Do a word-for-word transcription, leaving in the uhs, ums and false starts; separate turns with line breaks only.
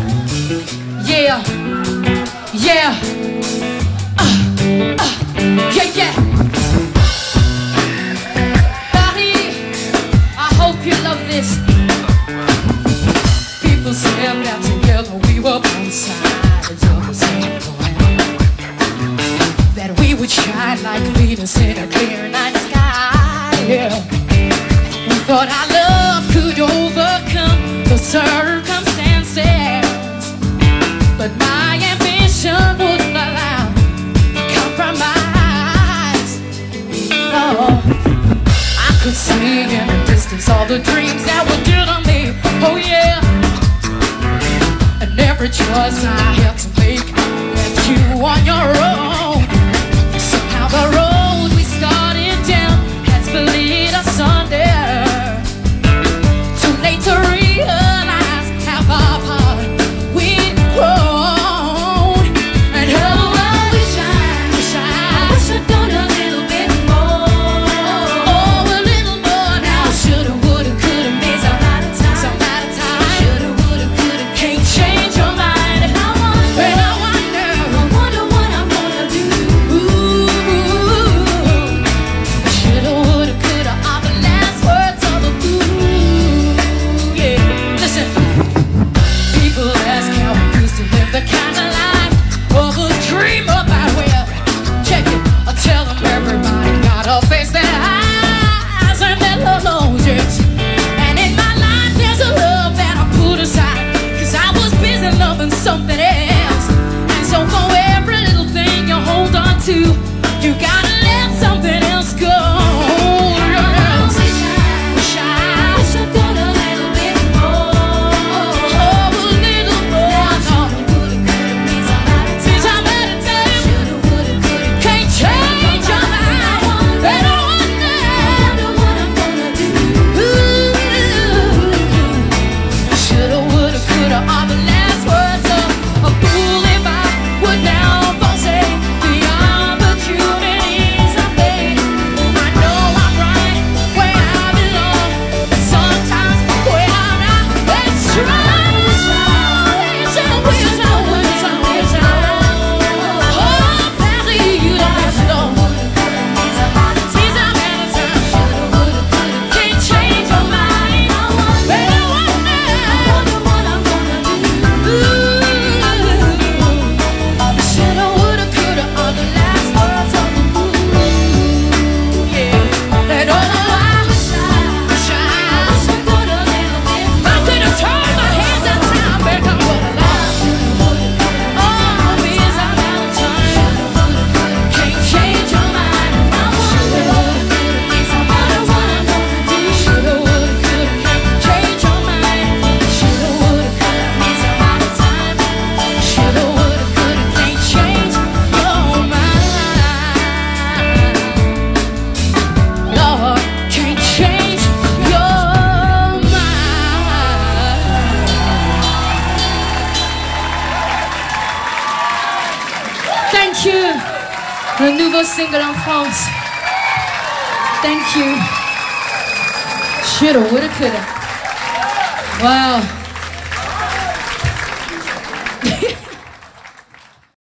Yeah, yeah, uh, uh, yeah, yeah. Paris, I hope you love this. People said that together we were both sides of the same coin, that we would shine like Venus in a clear night sky. Yeah, we thought our love could overcome the circumstances, but my ambition wouldn't allow compromise. No, I could see in the distance all the dreams that were dear to me. Oh yeah, and every choice I had to make left you on your own. Somehow the road we started down has split us under. Too late to realize how far apart we'd grown. And oh, I wish I, wish I, I wish I'd done a little bit more. Oh, a little more now. Shoulda, woulda, coulda, made some out of time. Some out of time. Shoulda, woulda, coulda, can't change your mind. And I wonder, and I wonder, I wonder what I'm gonna do. Shoulda, woulda, coulda, all the last words of the fool. Yeah, listen. People ask how we used to live the kind of life others dream about. Well, check it. I tell them everybody gotta face their eyes and their noses. And in my life there's a love that I put aside, 'cause I was busy loving something else. And so for every little thing you hold on to, you gotta let something else go. Yes. Wish I, wish I'd done a little bit more. Oh, a little more. Shoulda, woulda, coulda, made some out of time. Means I'm out of time. Shoulda, woulda, coulda, can't change your mind. And I wonder, I wonder what I'm gonna do. Shoulda, woulda, coulda, all the last words of a fool. If I would now forsake the opportunities I made. I know I'm right where I belong, but sometimes where I'm not, it's right. Wish I, wish I, wish I, wish I. Oh, Paris, you don't know. Means I'm out of time. Can't change your mind. But I wonder, I wonder what I'm gonna do. Shoulda, woulda, coulda, all the last words of the fool. Yeah, and oh, I wish I, wish I, wish I'd done a little bit more. I could have turned my hands at time back on what I lost. Oh, means I'm out of time. Can't change your mind. I wonder, means I'm out of what I'm gonna do. Shoulda, woulda, coulda, can't change your mind. Shoulda, woulda, coulda, means I'm out of time. Shoulda, woulda, coulda, can't change your mind. Lord, can't change your mind. Thank you. Le nouveau single en France. Thank you. Shoulda, woulda, coulda. Wow.